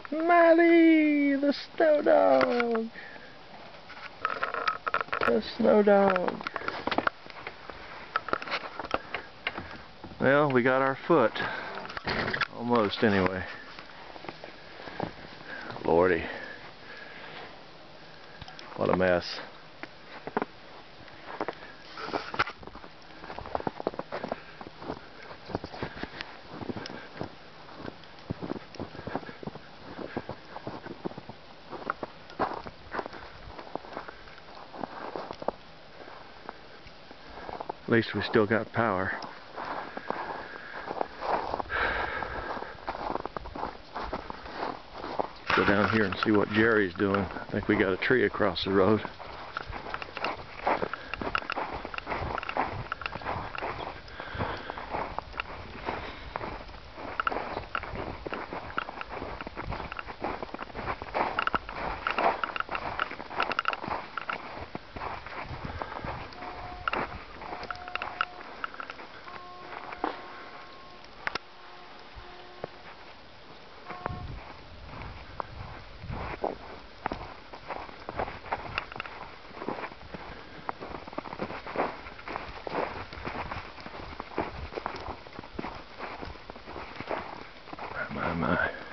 Miley, the snow dog. The snow dog. Well, we got our foot. Almost, anyway. Lordy. What a mess. At least we still got power. Go down here and see what Jerry's doing. I think we got a tree across the road. My.